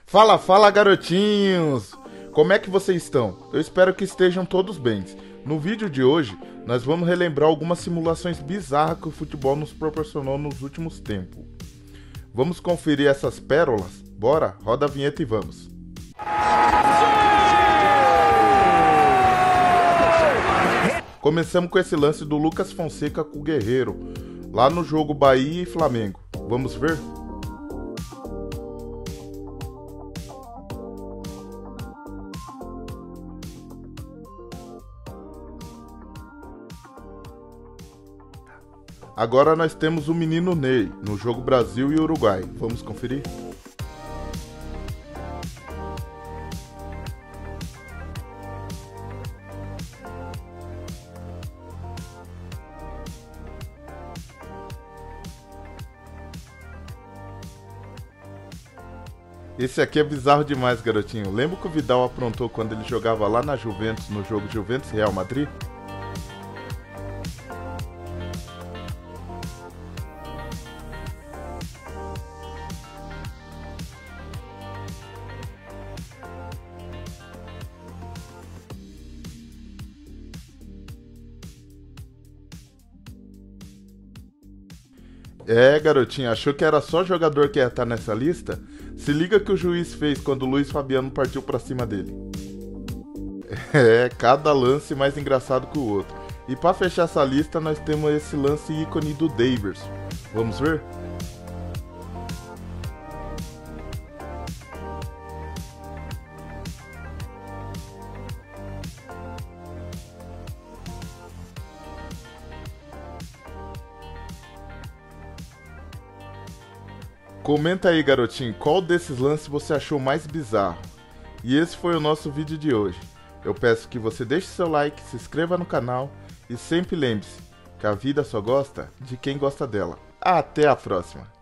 Fala, fala, garotinhos! Como é que vocês estão? Eu espero que estejam todos bem. No vídeo de hoje, nós vamos relembrar algumas simulações bizarras que o futebol nos proporcionou nos últimos tempos. Vamos conferir essas pérolas? Bora, roda a vinheta e vamos! Começamos com esse lance do Lucas Fonseca com o Guerreiro, lá no jogo Bahia e Flamengo. Vamos ver? Agora nós temos o menino Ney, no jogo Brasil e Uruguai. Vamos conferir? Esse aqui é bizarro demais, garotinho. Lembra que o Vidal aprontou quando ele jogava lá na Juventus, no jogo Juventus Real Madrid? É, garotinho, achou que era só jogador que ia estar nessa lista? Se liga que o juiz fez quando o Luiz Fabiano partiu pra cima dele. É, cada lance mais engraçado que o outro. E pra fechar essa lista, nós temos esse lance ícone do Daverson. Vamos ver? Comenta aí, garotinho, qual desses lances você achou mais bizarro? E esse foi o nosso vídeo de hoje. Eu peço que você deixe seu like, se inscreva no canal e sempre lembre-se que a vida só gosta de quem gosta dela. Até a próxima!